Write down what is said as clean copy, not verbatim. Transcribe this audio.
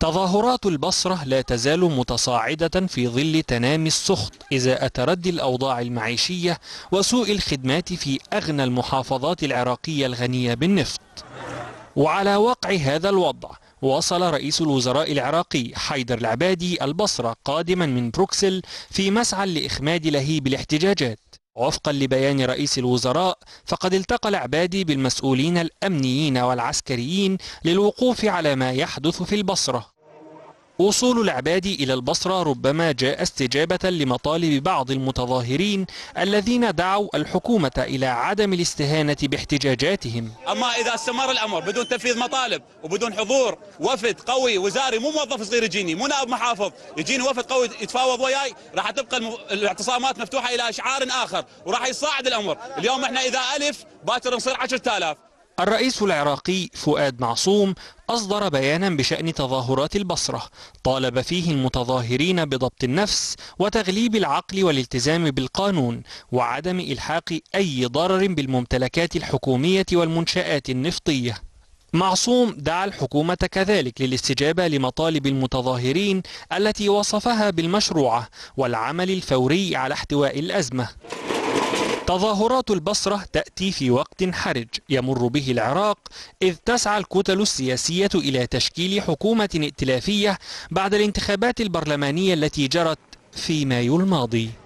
تظاهرات البصرة لا تزال متصاعدة في ظل تنامي السخط إزاء تردي الأوضاع المعيشية وسوء الخدمات في أغنى المحافظات العراقية الغنية بالنفط. وعلى وقع هذا الوضع وصل رئيس الوزراء العراقي حيدر العبادي البصرة قادما من بروكسل في مسعى لإخماد لهيب الاحتجاجات. وفقا لبيان رئيس الوزراء فقد التقى العبادي بالمسؤولين الأمنيين والعسكريين للوقوف على ما يحدث في البصرة. وصول العبادي إلى البصرة ربما جاء استجابة لمطالب بعض المتظاهرين الذين دعوا الحكومة إلى عدم الاستهانة باحتجاجاتهم. أما إذا استمر الأمر بدون تنفيذ مطالب وبدون حضور وفد قوي وزاري، مو موظف صغير يجيني، مو نائب محافظ يجيني، وفد قوي يتفاوض وياي، راح تبقى الاعتصامات مفتوحة إلى إشعار آخر وراح يصاعد الأمر. اليوم احنا إذا 1000 باكر نصير 10,000. الرئيس العراقي فؤاد معصوم أصدر بيانا بشأن تظاهرات البصرة طالب فيه المتظاهرين بضبط النفس وتغليب العقل والالتزام بالقانون وعدم إلحاق أي ضرر بالممتلكات الحكومية والمنشآت النفطية. معصوم دعا الحكومة كذلك للاستجابة لمطالب المتظاهرين التي وصفها بالمشروعة والعمل الفوري على احتواء الأزمة. تظاهرات البصرة تأتي في وقت حرج يمر به العراق، إذ تسعى الكتل السياسية إلى تشكيل حكومة ائتلافية بعد الانتخابات البرلمانية التي جرت في مايو الماضي.